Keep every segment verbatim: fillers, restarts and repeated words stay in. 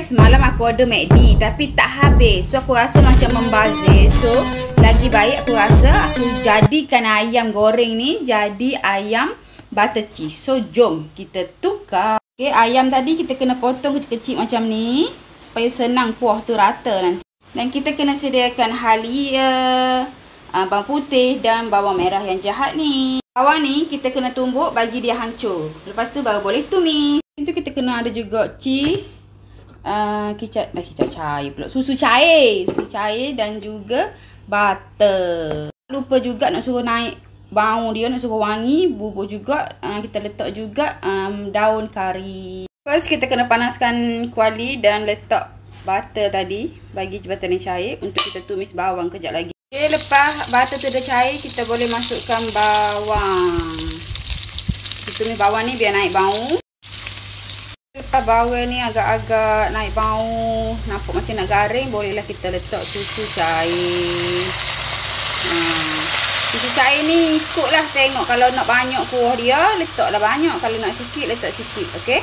semalam aku order McD tapi tak habis. So aku rasa macam membazir. So lagi baik aku rasa aku jadikan ayam goreng ni jadi ayam butter cheese. So jom kita tukar. Okay, ayam tadi kita kena potong kecil-kecil macam ni supaya senang kuah tu rata nanti. Dan kita kena sediakan halia, bawang putih dan bawang merah yang jahat ni. Bawang ni kita kena tumbuk bagi dia hancur. Lepas tu baru boleh tumis. Itu kita kena ada juga cheese, uh, kicap, eh, kicap cair pula, susu cair, susu cair dan juga butter. Lupa juga nak suruh naik bau dia, nak suruh wangi, bubur juga. Uh, kita letak juga um, daun kari. First kita kena panaskan kuali dan letak butter tadi bagi butter ni cair untuk kita tumis bawang kejap lagi. Okay, lepas butter tu dah cair, kita boleh masukkan bawang. Kita tumis bawang ni biar naik bau. Lepas bawang ni agak-agak naik bau, nampak macam nak garing, bolehlah kita letak susu cair. Hmm. Susu cair ni ikutlah tengok, kalau nak banyak kuah dia letaklah banyak, kalau nak sikit letak sikit. Okey.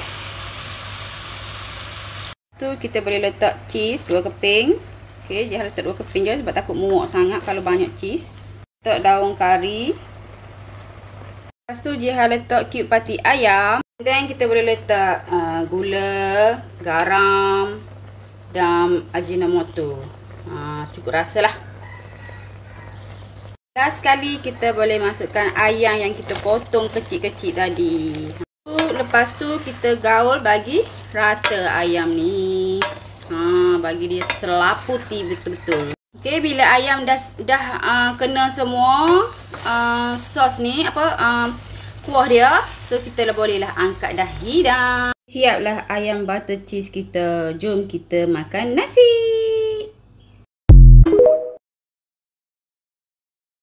Tu kita boleh letak cheese dua keping. Okey, jangan letak dua keping je sebab takut muak sangat kalau banyak cheese. Letak daun kari. Lepas tu Jiha letak cube pati ayam. Dan kita boleh letak uh, gula, garam dan Ajinomoto. Uh, cukup rasa lah. Last sekali kita boleh masukkan ayam yang kita potong kecil-kecil tadi. Lepas tu kita gaul bagi rata ayam ni. Ha, bagi dia selaputi betul-betul. Okey, bila ayam dah dah uh, kena semua uh, sos ni, apa uh, kuah dia, so kita lah bolehlah angkat dah hidang. Siaplah ayam butter cheese kita. Jom kita makan nasi.